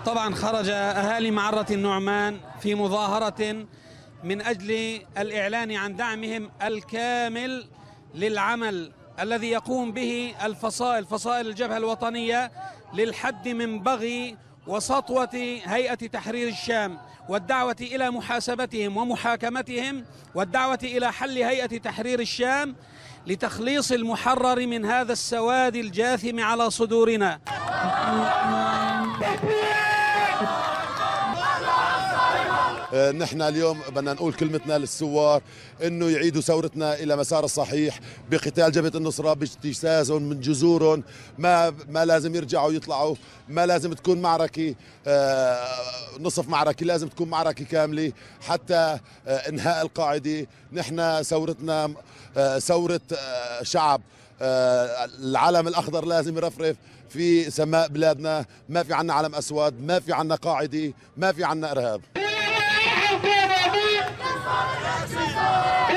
طبعا خرج أهالي معرة النعمان في مظاهرة من أجل الإعلان عن دعمهم الكامل للعمل الذي يقوم به فصائل الجبهة الوطنية للحد من بغي وسطوة هيئة تحرير الشام، والدعوة إلى محاسبتهم ومحاكمتهم، والدعوة إلى حل هيئة تحرير الشام لتخليص المحرر من هذا السواد الجاثم على صدورنا. نحن اليوم بدنا نقول كلمتنا للثوار انه يعيدوا ثورتنا الى مسار الصحيح بقتال جبهة النصرة، باجتثاثهم من جذورهم. ما لازم يرجعوا يطلعوا، ما لازم تكون معركة نصف معركة، لازم تكون معركة كاملة حتى انهاء القاعدة. نحن ثورتنا ثورة شعب، العلم الأخضر لازم يرفرف في سماء بلادنا. ما في عنا علم أسود، ما في عنا قاعدة، ما في عنا إرهاب.